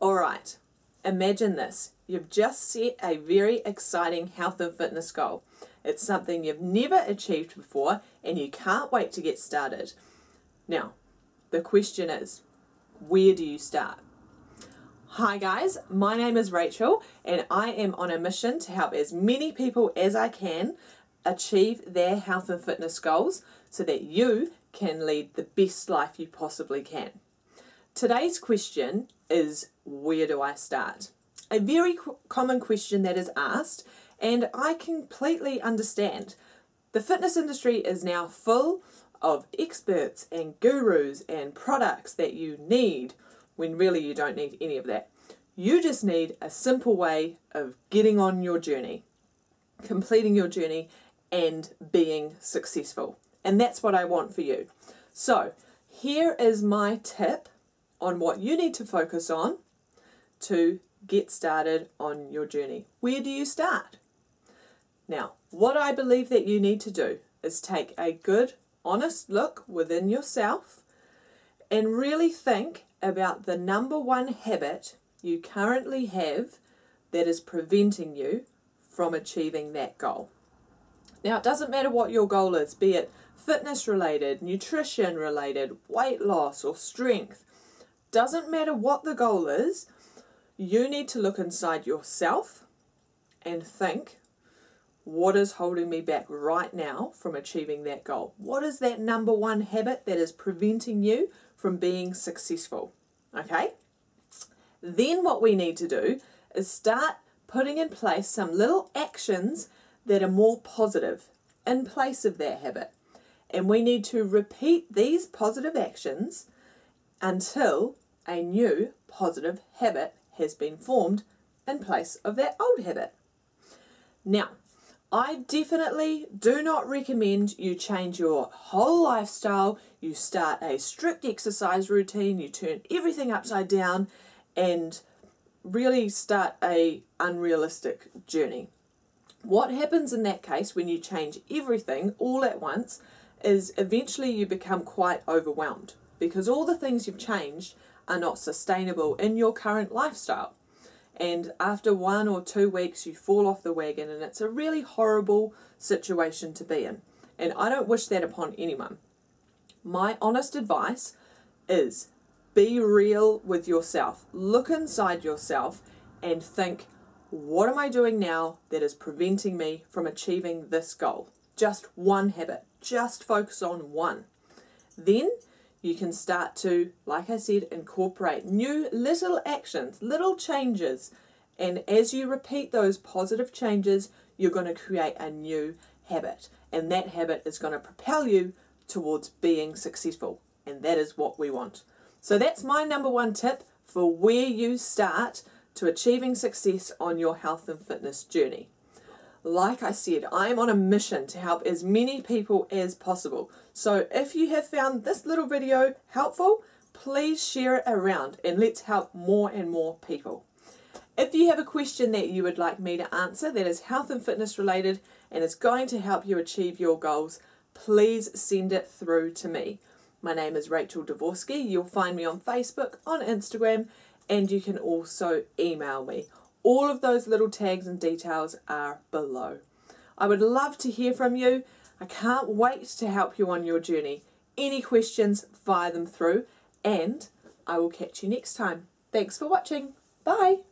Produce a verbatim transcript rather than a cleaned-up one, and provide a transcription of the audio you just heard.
Alright, imagine this. You've just set a very exciting health and fitness goal. It's something you've never achieved before and you can't wait to get started. Now, the question is, where do you start? Hi guys, my name is Rachel and I am on a mission to help as many people as I can achieve their health and fitness goals so that you can lead the best life you possibly can. Today's question is, where do I start? A very common question that is asked, and I completely understand. The fitness industry is now full of experts and gurus and products that you need when really you don't need any of that. You just need a simple way of getting on your journey, completing your journey and being successful. And that's what I want for you. So here is my tip on what you need to focus on to get started on your journey. Where do you start? Now, what I believe that you need to do is take a good, honest look within yourself and really think about the number one habit you currently have that is preventing you from achieving that goal. Now, it doesn't matter what your goal is, be it fitness related, nutrition related, weight loss or strength. Doesn't matter what the goal is, you need to look inside yourself and think, what is holding me back right now from achieving that goal? What is that number one habit that is preventing you from being successful? Okay? Then what we need to do is start putting in place some little actions that are more positive in place of that habit. And we need to repeat these positive actions until a new positive habit has been formed in place of that old habit. Now, I definitely do not recommend you change your whole lifestyle, you start a strict exercise routine, you turn everything upside down and really start a unrealistic journey. What happens in that case when you change everything all at once is eventually you become quite overwhelmed because all the things you've changed are not sustainable in your current lifestyle. And after one or two weeks you fall off the wagon and it's a really horrible situation to be in. And I don't wish that upon anyone. My honest advice is be real with yourself. Look inside yourself and think, what am I doing now that is preventing me from achieving this goal? Just one habit. Just focus on one. Then you can start to, like I said, incorporate new little actions, little changes. And as you repeat those positive changes, you're going to create a new habit. And that habit is going to propel you towards being successful. And that is what we want. So that's my number one tip for where you start to achieving success on your health and fitness journey. Like I said, I am on a mission to help as many people as possible. So if you have found this little video helpful, please share it around and let's help more and more people. If you have a question that you would like me to answer that is health and fitness related and is going to help you achieve your goals, please send it through to me. My name is Rachel Dvorsky. You'll find me on Facebook, on Instagram, and you can also email me. All of those little tags and details are below. I would love to hear from you. I can't wait to help you on your journey. Any questions, fire them through, and I will catch you next time. Thanks for watching. Bye.